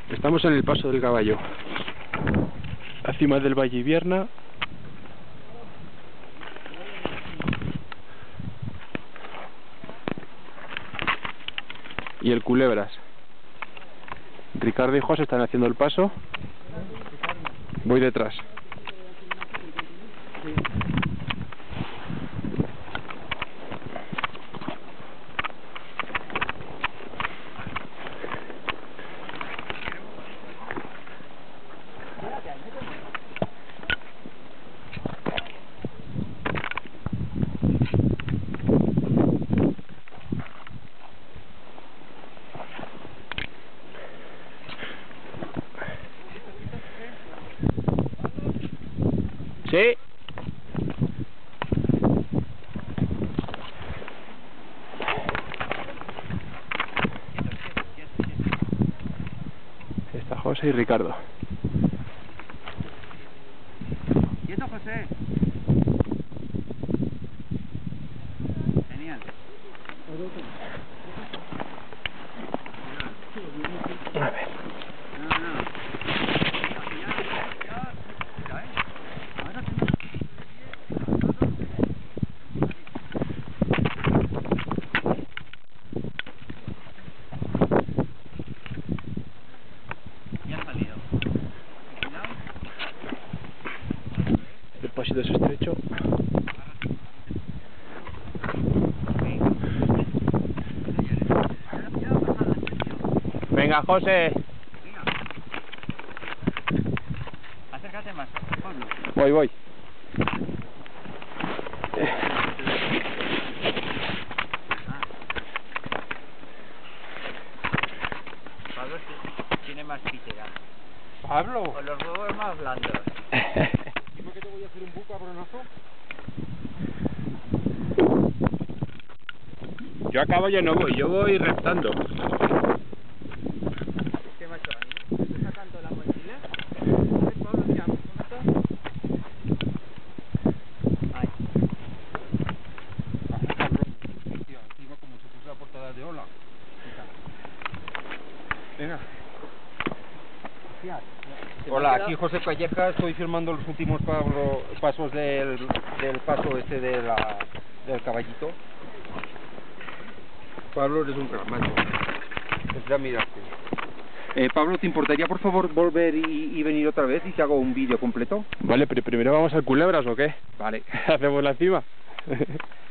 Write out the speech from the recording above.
Estamos en el Paso del Caballo, la cima del Valle Ibierna. Y el Culebras. Ricardo y José están haciendo el paso. Voy detrás. Sí. Está José y Ricardo. ¿Quieto, José? Genial. A ver. El pasito es estrecho. Venga, José. Venga. Acércate más, Pablo. Voy. Pablo tiene más pitera. Pablo. Con los huevos más blandos. ¿Dime que te voy a hacer un buco cabronazo? Yo a caballo no voy, yo voy reptando. ¿Qué macho? ¿Me estás sacando la mochila? A ver, Pablo, mira, un momento. Ay. Tío, encima como si fuese la portada de Hola. Venga. Hola, aquí José Calleja, estoy filmando los últimos pasos del paso este del caballito. Pablo, eres un crack, macho. Ya miraste. Pablo, ¿te importaría por favor volver y venir otra vez y te hago un vídeo completo? Vale, pero primero vamos al Culebras, ¿o qué? Vale. Hacemos la cima.